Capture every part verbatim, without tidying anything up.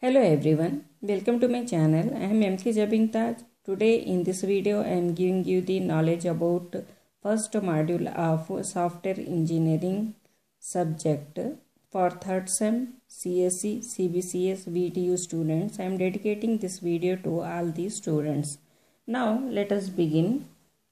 Hello everyone, welcome to my channel. I am M K Jabin Taj. Today in this video I am giving you the knowledge about first module of software engineering subject for third sem C S E, C B C S, V T U students. I am dedicating this video to all the students. Now let us begin.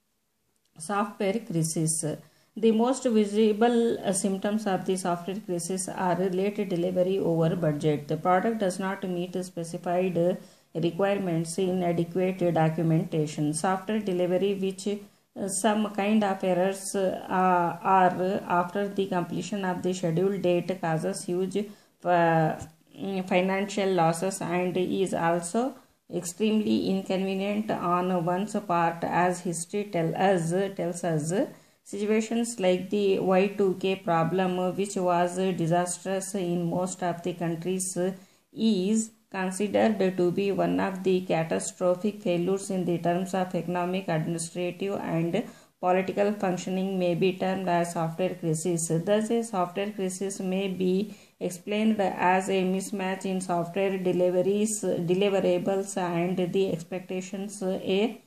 Software crisis. The most visible uh, symptoms of the software crisis are late delivery over budget. The product does not meet specified uh, requirements, inadequate documentation, software delivery which uh, some kind of errors uh, are after the completion of the scheduled date causes huge uh, financial losses and is also extremely inconvenient on one's part, as history tell us, tells us. Situations like the Y two K problem, which was disastrous in most of the countries, is considered to be one of the catastrophic failures in the terms of economic, administrative and political functioning may be termed as software crisis. Thus, a software crisis may be explained as a mismatch in software deliveries, deliverables and the expectations a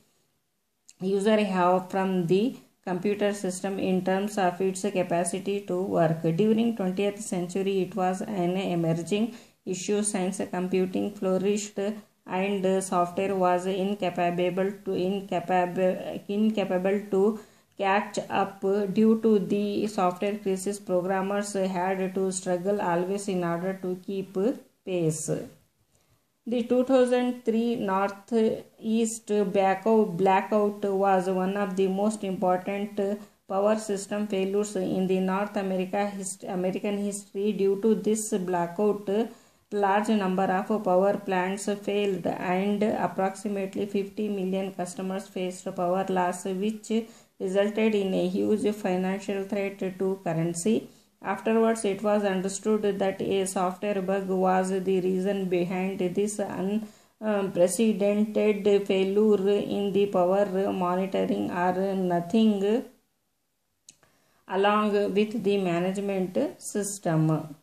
user have from the computer system in terms of its capacity to work. During twentieth century, it was an emerging issue since computing flourished and software was incapable to incapable incapable to catch up. Due to the software crisis, programmers had to struggle always in order to keep pace. The two thousand three Northeast blackout was one of the most important power system failures in the North America hist- American history. Due to this blackout, large number of power plants failed and approximately fifty million customers faced power loss, which resulted in a huge financial threat to currency. Afterwards, it was understood that a software bug was the reason behind this unprecedented failure in the power monitoring or nothing along with the management system.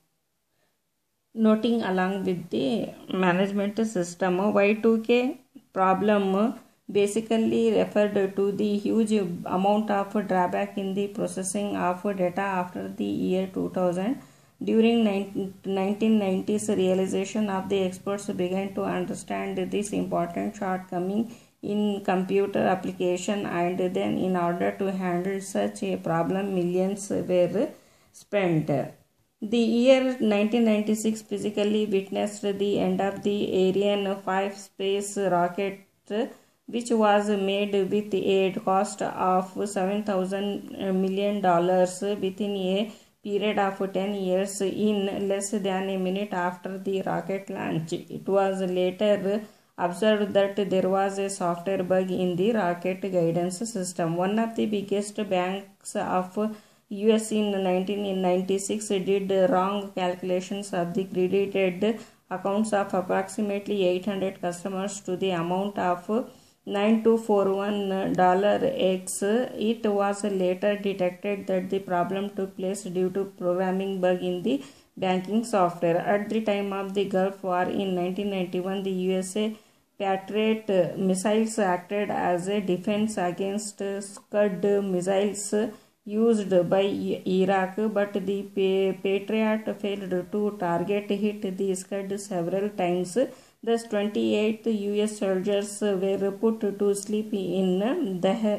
Noting along with the management system, Y two K problem basically referred to the huge amount of drawback in the processing of data after the year two thousand. During nineteen nineties, realization of the experts began to understand this important shortcoming in computer application, and then in order to handle such a problem, millions were spent. The year nineteen ninety-six physically witnessed the end of the Ariane five space rocket, which was made with a cost of seven thousand million dollars within a period of ten years in less than a minute after the rocket launch. It was later observed that there was a software bug in the rocket guidance system. One of the biggest banks of U S in nineteen ninety-six did wrong calculations of the credited accounts of approximately eight hundred customers to the amount of nine thousand two hundred forty-one dollars X. It was later detected that the problem took place due to programming bug in the banking software. At the time of the Gulf War in nineteen ninety-one, the U S A Patriot missiles acted as a defense against Scud missiles used by Iraq, but the Patriot failed to target hit the Scud several times. Thus, twenty-eight U S soldiers were put to sleep in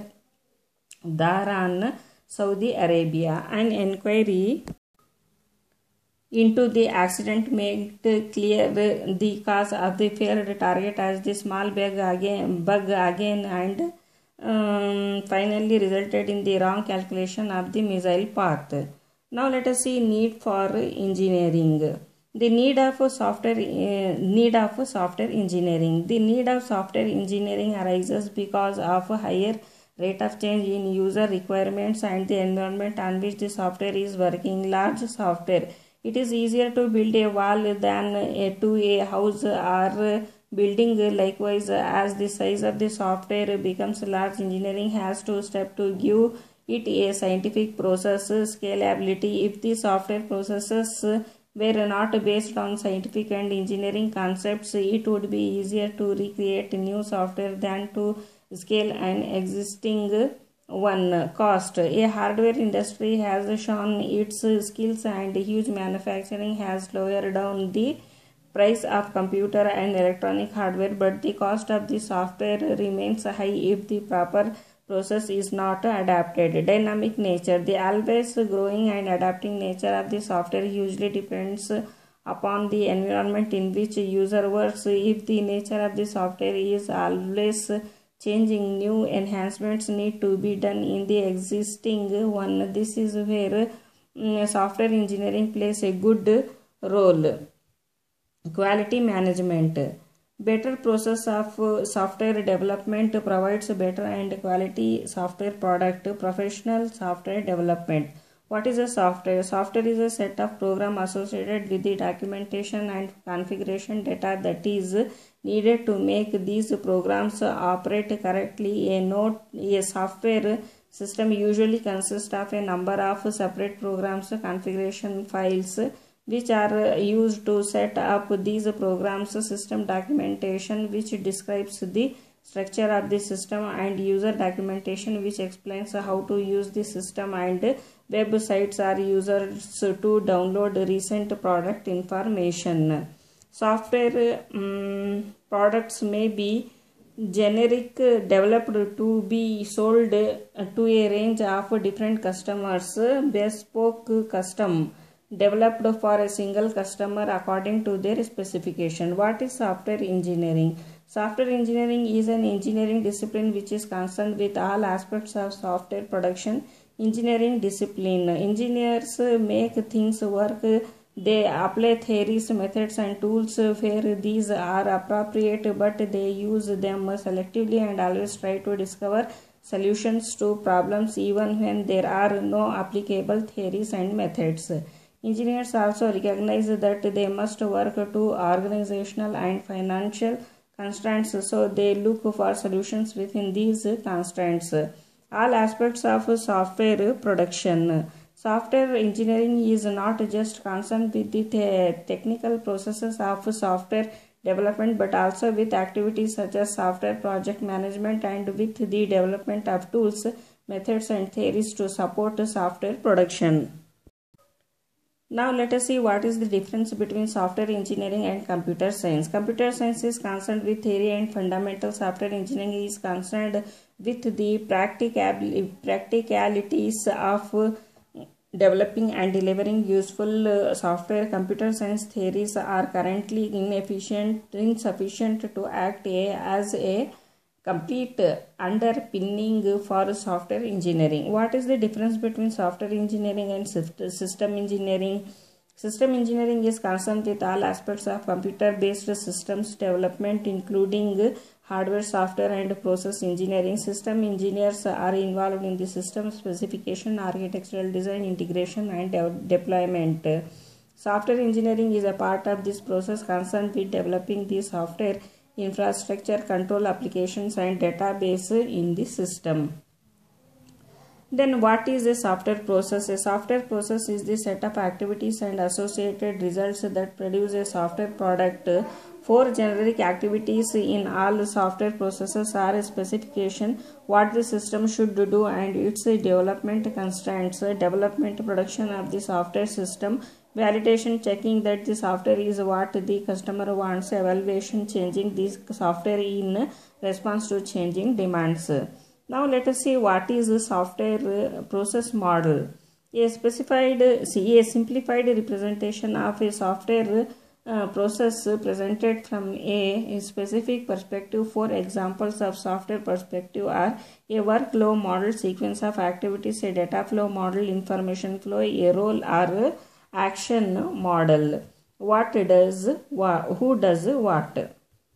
Dhahran, Saudi Arabia. An inquiry into the accident made clear the cause of the failed target as the small bug again, bug again and um, finally resulted in the wrong calculation of the missile path. Now let us see need for engineering. The need of software uh, need of software engineering. The need of software engineering arises because of a higher rate of change in user requirements and the environment on which the software is working. Large software. It is easier to build a wall than a, to a house or building. Likewise, as the size of the software becomes large, engineering has to step to give it a scientific process scalability. If the software processes were not based on scientific and engineering concepts, it would be easier to recreate new software than to scale an existing one. Cost. A hardware industry has shown its skills and huge manufacturing has lowered down the price of computer and electronic hardware, but the cost of the software remains high if the proper process is not adapted. Dynamic nature. The always growing and adapting nature of the software usually depends upon the environment in which user works. If the nature of the software is always changing, new enhancements need to be done in the existing one. This is where um, software engineering plays a good role. Quality management. Better process of uh, software development provides better and quality software product. Professional software development. What is a software? Software is a set of program associated with the documentation and configuration data that is needed to make these programs operate correctly. A note, a software system usually consists of a number of separate programs, configuration files, which are used to set up these programs, system documentation which describes the structure of the system, and user documentation which explains how to use the system, and websites are users to download recent product information. Software um, products may be generic, developed to be sold to a range of different customers, bespoke, custom developed for a single customer according to their specification. What is software engineering? Software engineering is an engineering discipline which is concerned with all aspects of software production. Engineering discipline. Engineers make things work. They apply theories, methods and tools where these are appropriate, but they use them selectively and always try to discover solutions to problems even when there are no applicable theories and methods. Engineers also recognize that they must work to organizational and financial constraints, so they look for solutions within these constraints. All aspects of software production. Software engineering is not just concerned with the technical processes of software development, but also with activities such as software project management and with the development of tools, methods and theories to support software production. Now let us see what is the difference between software engineering and computer science. Computer science is concerned with theory and fundamentals. Software engineering is concerned with the practicalities of developing and delivering useful uh, software. Computer science theories are currently inefficient, insufficient to act a, as a complete underpinning for software engineering. What is the difference between software engineering and system engineering? System engineering is concerned with all aspects of computer-based systems development, including hardware, software and process engineering. System engineers are involved in the system specification, architectural design, integration and de deployment. Software engineering is a part of this process concerned with developing the software infrastructure, control applications and database in the system. Then what is a software process? A software process is the set of activities and associated results that produce a software product. Four generic activities in all software processes are specification, what the system should do and its development constraints, development, production of the software system, validation, checking that the software is what the customer wants, evaluation, changing the software in response to changing demands. Now let us see what is the software process model. A specified, a simplified representation of a software uh, process presented from a, a specific perspective. For examples of software perspective are a workflow model, sequence of activities, a data flow model, information flow, a role or action model. What does what, who does what?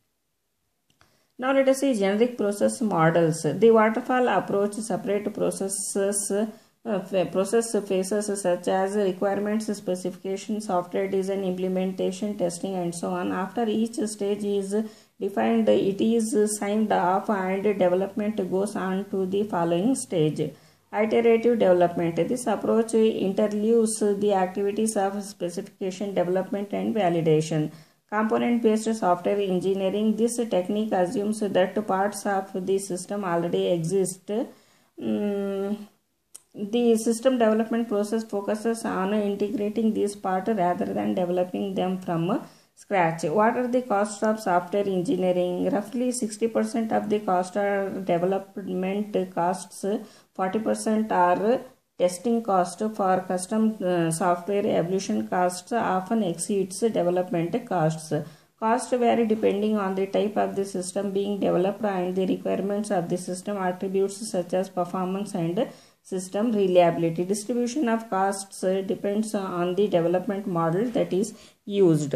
Now let us see generic process models. The waterfall approach separate processes, uh, process phases such as requirements, specification, software design, implementation, testing and so on. After each stage is defined, it is signed off and development goes on to the following stage. Iterative development. This approach interleaves the activities of specification, development, and validation. Component-based software engineering. This technique assumes that parts of the system already exist. Um, the system development process focuses on integrating these parts rather than developing them from scratch. What are the costs of software engineering? Roughly sixty percent of the cost are development costs, forty percent are testing cost. For custom uh, software, evolution costs often exceeds development costs. Costs vary depending on the type of the system being developed and the requirements of the system attributes such as performance and system reliability. Distribution of costs depends on the development model that is used.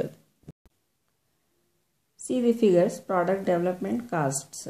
See the figures. Product development costs.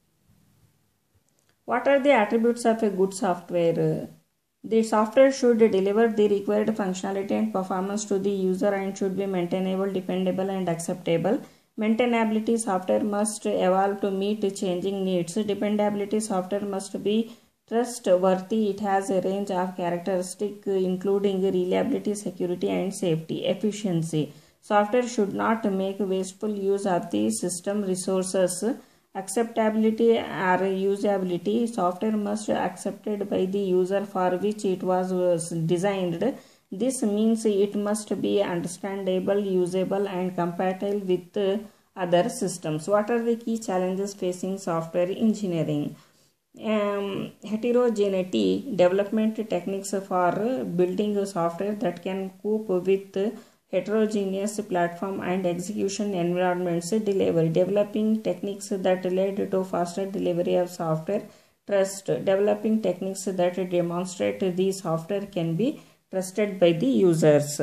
What are the attributes of a good software? The software should deliver the required functionality and performance to the user and should be maintainable, dependable, and acceptable. Maintainability. Software must evolve to meet changing needs. Dependability. Software must be trustworthy. It has a range of characteristics including reliability, security, and safety. Efficiency. Software should not make wasteful use of the system resources. Acceptability or usability. Software must be accepted by the user for which it was designed. This means it must be understandable, usable, and compatible with other systems. What are the key challenges facing software engineering? Um, heterogeneity. Development techniques for building a software that can cope with heterogeneous platform and execution environments. Delivery. Developing techniques that lead to faster delivery of software. Trust. Developing techniques that demonstrate the software can be trusted by the users.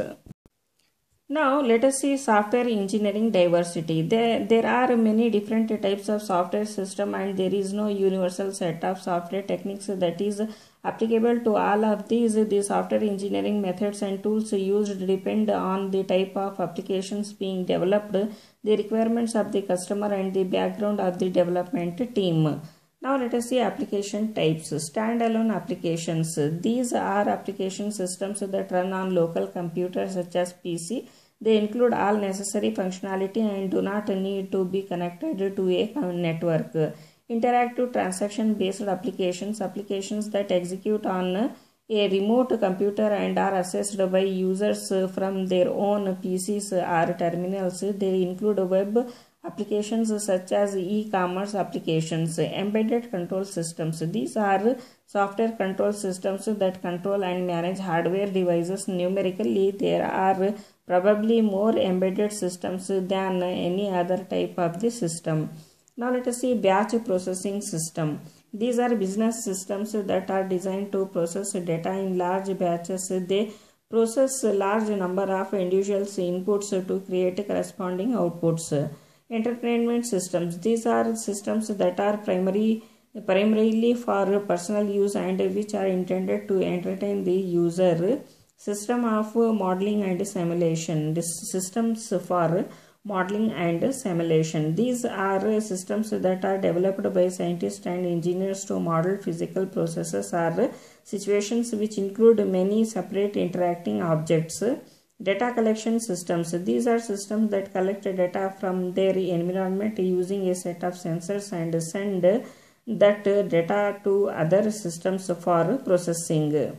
Now let us see software engineering diversity. There, there are many different types of software system and there is no universal set of software techniques that is applicable to all of these. The software engineering methods and tools used depend on the type of applications being developed, the requirements of the customer, and the background of the development team. Now let us see application types. Standalone applications. These are application systems that run on local computers such as P C. They include all necessary functionality and do not need to be connected to a network. Interactive transaction-based applications. Applications that execute on a remote computer and are accessed by users from their own P Cs or terminals. They include web applications such as e-commerce applications. Embedded control systems. These are software control systems that control and manage hardware devices numerically. There are probably more embedded systems than any other type of the system. Now let us see batch processing system. These are business systems that are designed to process data in large batches. They process a large number of individuals' inputs to create corresponding outputs. Entertainment systems. These are systems that are primary, primarily for personal use and which are intended to entertain the user. System of modeling and simulation. This systems for modeling and simulation. These are systems that are developed by scientists and engineers to model physical processes or situations which include many separate interacting objects. Data collection systems. These are systems that collect data from their environment using a set of sensors and send that data to other systems for processing.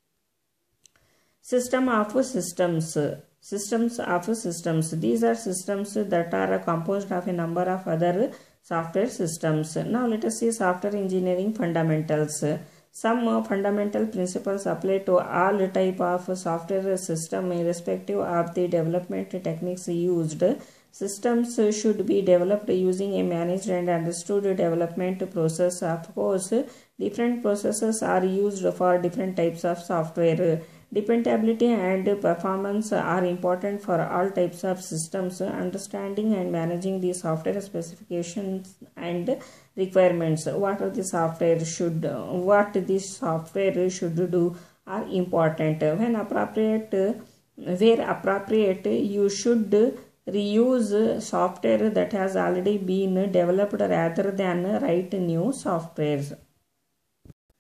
System of systems. Systems of systems. These are systems that are composed of a number of other software systems. Now let us see software engineering fundamentals. Some fundamental principles apply to all type of software system irrespective of the development techniques used. Systems should be developed using a managed and understood development process. Of course, different processes are used for different types of software. Dependability and performance are important for all types of systems. Understanding and managing the software specifications and requirements. What are the software should, what this software should do are important. When appropriate, where appropriate, you should reuse software that has already been developed rather than write new softwares.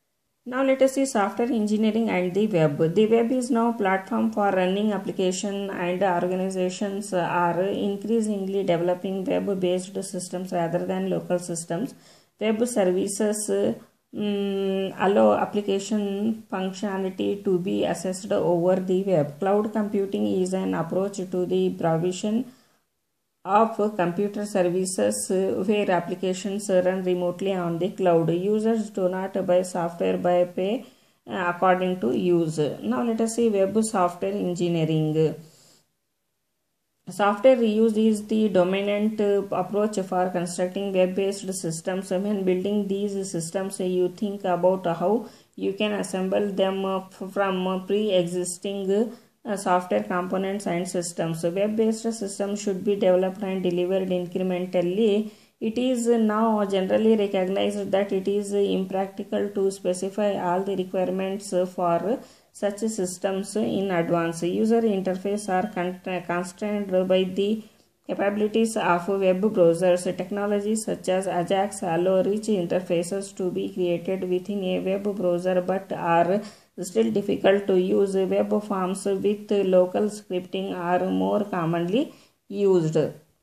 Now let us see software engineering and the web. The web is now a platform for running application, and organizations are increasingly developing web-based systems rather than local systems. Web services um, allow application functionality to be accessed over the web. Cloud computing is an approach to the provision of computer services where applications run remotely on the cloud. Users do not buy software by pay according to use. Now let us see web software engineering. Software reuse is the dominant approach for constructing web-based systems. When building these systems, you think about how you can assemble them from pre-existing Uh, software components and systems. So web-based systems should be developed and delivered incrementally. It is now generally recognized that it is impractical to specify all the requirements for such systems in advance. User interface are constrained by the capabilities of web browsers. Technologies such as Ajax allow rich interfaces to be created within a web browser but are still difficult to use. Web forms with local scripting are more commonly used.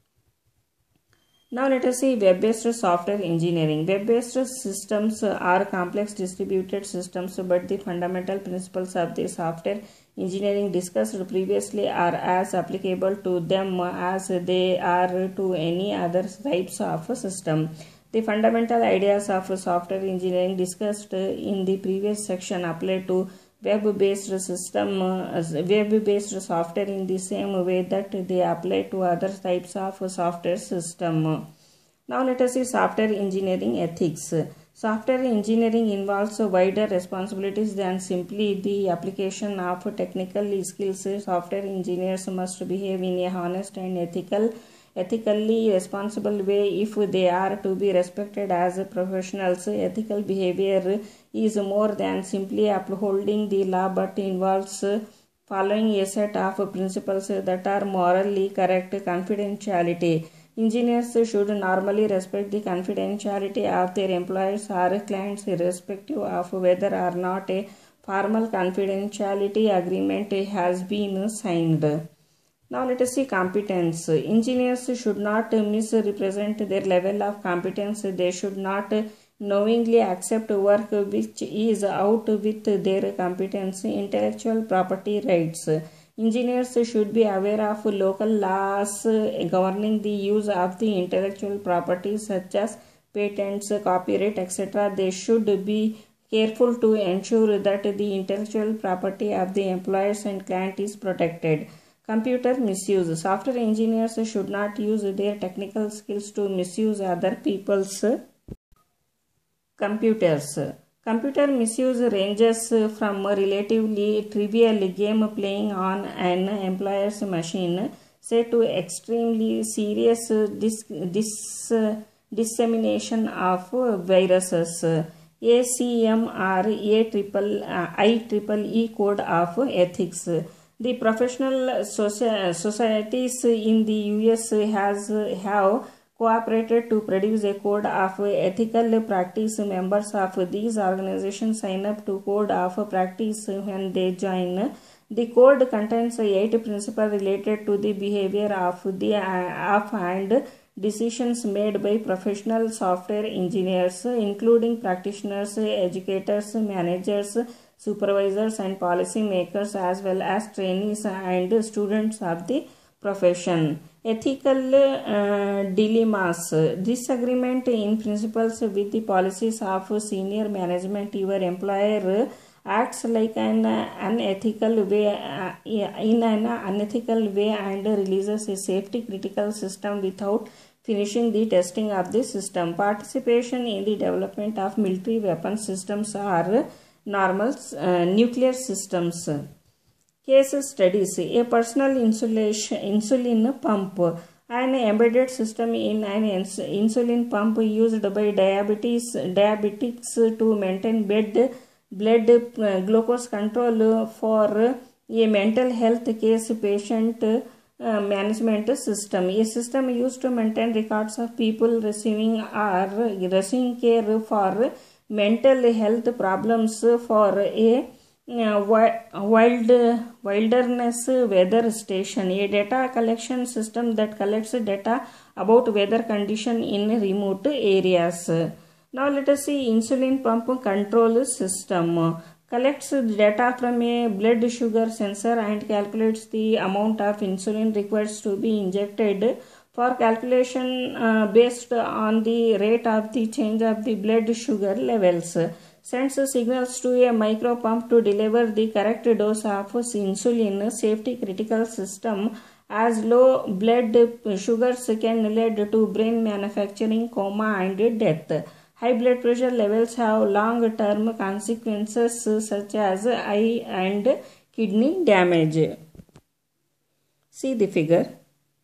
Now let us see web-based software engineering. Web-based systems are complex distributed systems, but the fundamental principles of the software engineering discussed previously are as applicable to them as they are to any other types of system. The fundamental ideas of software engineering discussed in the previous section apply to web-based system, web-based software in the same way that they apply to other types of software system. Now let us see software engineering ethics. Software engineering involves wider responsibilities than simply the application of technical skills. Software engineers must behave in a honest and ethical ethically responsible way if they are to be respected as professionals. Ethical behavior is more than simply upholding the law but involves following a set of principles that are morally correct. Confidentiality. Engineers should normally respect the confidentiality of their employees or clients irrespective of whether or not a formal confidentiality agreement has been signed. Now let us see competence. Engineers should not misrepresent their level of competence. They should not knowingly accept work which is out with their competence. Intellectual property rights. Engineers should be aware of local laws governing the use of the intellectual property such as patents, copyright, et cetera. They should be careful to ensure that the intellectual property of the employers and client is protected. Computer misuse. Software engineers should not use their technical skills to misuse other people's computers. Computer misuse ranges from relatively trivial game playing on an employer's machine, say, to extremely serious dis dis dissemination of viruses. A C M or A triple I triple E code of ethics. The professional societies in the U S has have cooperated to produce a code of ethical practice. Members of these organizations sign up to code of practice when they join. The code contains eight principles related to the behavior of the of and decisions made by professional software engineers, including practitioners, educators, managers, supervisors and policy makers, as well as trainees and students of the profession. Ethical uh, dilemmas. Disagreement in principles with the policies of senior management. Your employer acts like an unethical way uh, in an unethical way and releases a safety critical system without finishing the testing of the system. Participation in the development of military weapon systems or normal uh, nuclear systems. Case studies. A personal insulation, insulin pump. An embedded system in an ins insulin pump used by diabetes, diabetics to maintain blood, blood uh, glucose control for a mental health case patient uh, management system. A system used to maintain records of people receiving or receiving care for mental health problems for a uh, wild wilderness weather station, a data collection system that collects data about weather condition in remote areas. Now let us see insulin pump control system. Collects data from a blood sugar sensor and calculates the amount of insulin required to be injected. For calculation uh, based on the rate of the change of the blood sugar levels, sends signals to a micro pump to deliver the correct dose of insulin. Safety critical system, as low blood sugars can lead to brain manufacturing, coma and death. High blood pressure levels have long-term consequences such as eye and kidney damage. See the figure.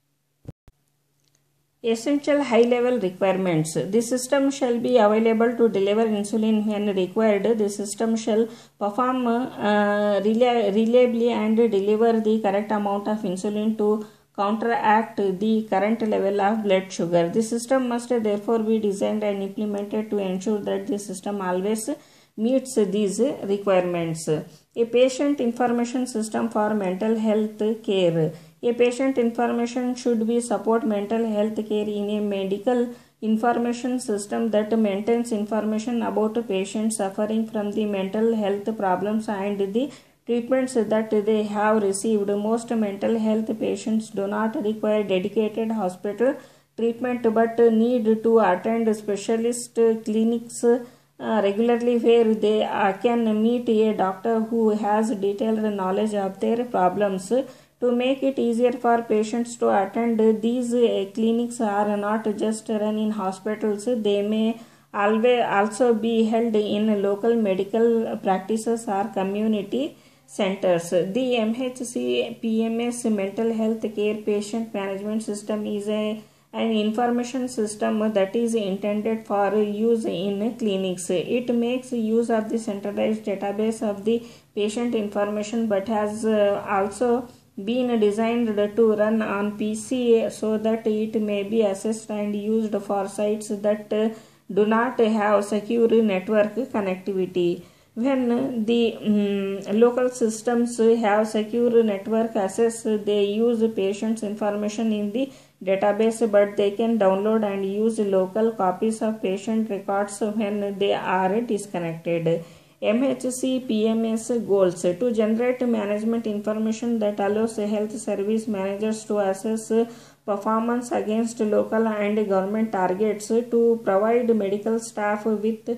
Essential high-level requirements. The system shall be available to deliver insulin when required. The system shall perform uh, reliably and deliver the correct amount of insulin to counteract the current level of blood sugar. The system must therefore be designed and implemented to ensure that the system always meets these requirements. A patient information system for mental health care. A patient information should be support mental health care in a medical information system that maintains information about patients suffering from the mental health problems and the treatments that they have received. Most mental health patients do not require dedicated hospital treatment but need to attend specialist clinics uh, regularly, where they uh, can meet a doctor who has detailed knowledge of their problems. To make it easier for patients to attend, these uh, clinics are not just run in hospitals. They may always also be held in local medical practices or community centers. The M H C P M S Mental Health Care Patient Management System is a, an information system that is intended for use in clinics. It makes use of the centralized database of the patient information but has uh, also been designed to run on P C so that it may be accessed and used for sites that uh, do not have secure network connectivity. When the um, local systems have secure network access, they use patients' information in the database, but they can download and use local copies of patient records when they are disconnected. M H C P M S goals: to generate management information that allows health service managers to assess performance against local and government targets, to provide medical staff with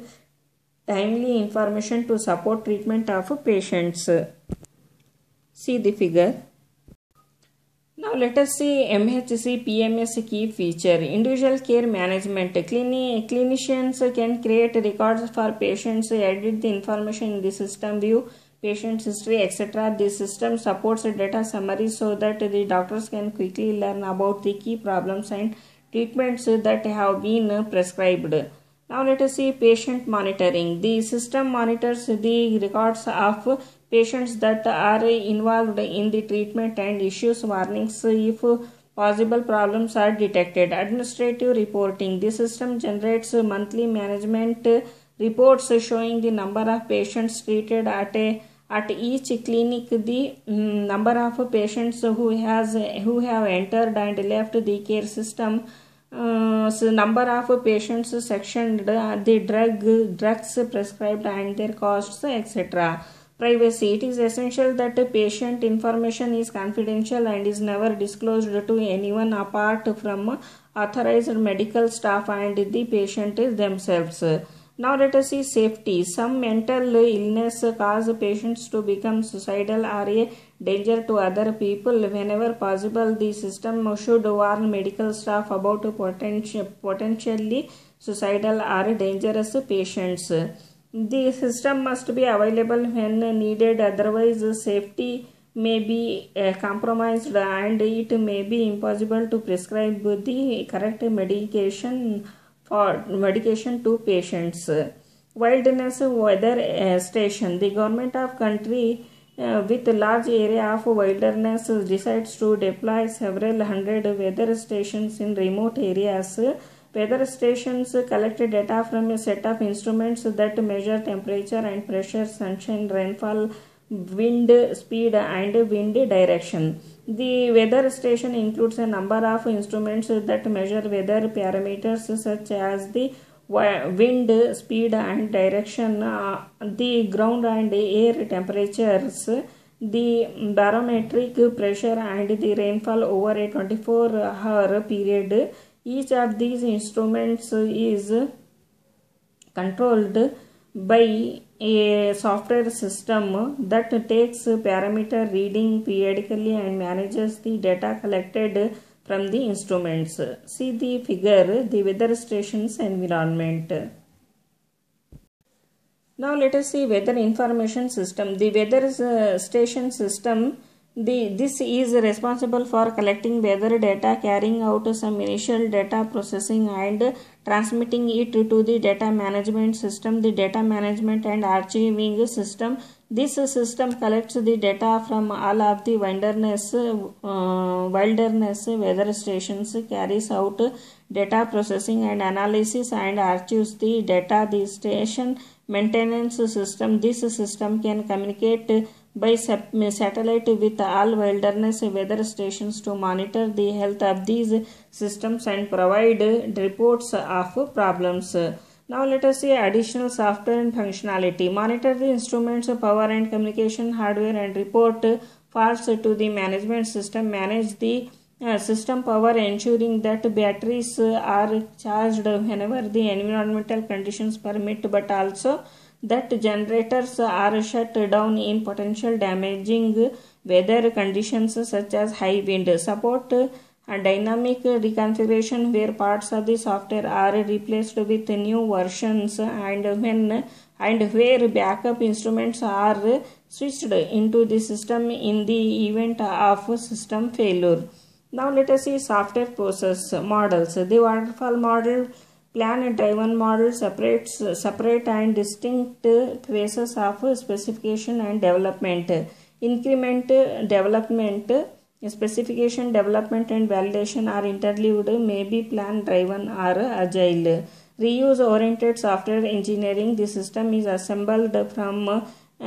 timely information to support treatment of patients. See the figure. Now let us see M H C P M S key feature. Individual care management. Clini clinicians can create records for patients, edit the information in the system, view patient history, et cetera. The system supports data summaries so that the doctors can quickly learn about the key problems and treatments that have been prescribed. Now let us see patient monitoring. The system monitors the records of patients that are involved in the treatment and issues warnings if possible problems are detected. Administrative reporting. The system generates monthly management reports showing the number of patients treated at a at each clinic, the um, number of patients who has who have entered and left the care system, Uh, so number of patients sectioned, uh, the drug drugs prescribed and their costs, et cetera. Privacy. It is essential that patient information is confidential and is never disclosed to anyone apart from authorized medical staff and the patient themselves. Now let us see safety. Some mental illness cause patients to become suicidal or a danger to other people. Whenever possible, the system should warn medical staff about potential, potentially suicidal or dangerous patients. The system must be available when needed, otherwise safety may be uh, compromised and it may be impossible to prescribe the correct medication for medication to patients. Wilderness weather uh, station. The government of country uh, with a large area of wilderness decides to deploy several hundred weather stations in remote areas Weather stations collect data from a set of instruments that measure temperature and pressure, sunshine, rainfall, wind speed and wind direction. The weather station includes a number of instruments that measure weather parameters such as the wind speed and direction, uh, the ground and air temperatures, the barometric pressure and the rainfall over a twenty-four hour period. Each of these instruments is controlled by a software system that takes parameter reading periodically and manages the data collected from the instruments. See the figure, the weather station's environment. Now let us see weather information system. The weather uh, station system, the, this is responsible for collecting weather data, carrying out some initial data processing and transmitting it to the data management system, the data management and archiving system. This system collects the data from all of the wilderness, uh, wilderness weather stations, carries out data processing and analysis and archives the data. The station maintenance system, this system can communicate by satellite with all wilderness weather stations to monitor the health of these systems and provide reports of problems. Now let us see additional software and functionality. Monitor the instruments, power and communication hardware and report faults to the management system. Manage the uh, system power, ensuring that batteries are charged whenever the environmental conditions permit, but also that generators are shut down in potential damaging weather conditions such as high wind. Support a dynamic reconfiguration where parts of the software are replaced with new versions and when and where backup instruments are switched into the system in the event of system failure. Now let us see software process models. The waterfall model, plan driven model separates separate and distinct phases of specification and development. Increment development, specification, development and validation are interleaved, may be plan driven or agile. Reuse oriented software engineering, the system is assembled from uh,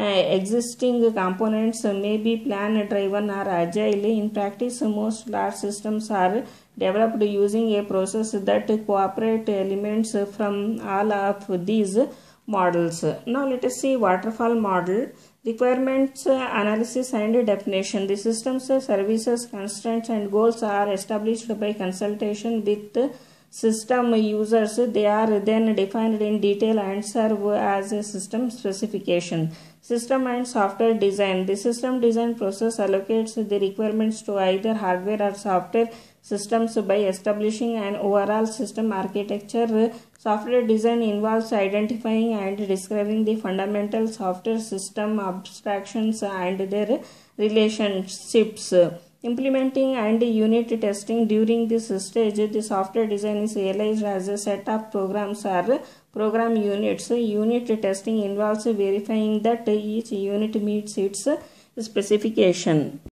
existing components, may be plan driven or agile. In practice, most large systems are developed using a process that cooperate elements from all of these models. Now let us see waterfall model. Requirements analysis and definition. The system's services, constraints and goals are established by consultation with system users. They are then defined in detail and serve as a system specification. System and software design. The system design process allocates the requirements to either hardware or software systems by establishing an overall system architecture. Software design involves identifying and describing the fundamental software system abstractions and their relationships. Implementing and unit testing. During this stage, the software design is realized as a set of programs or program units. Unit testing involves verifying that each unit meets its specification.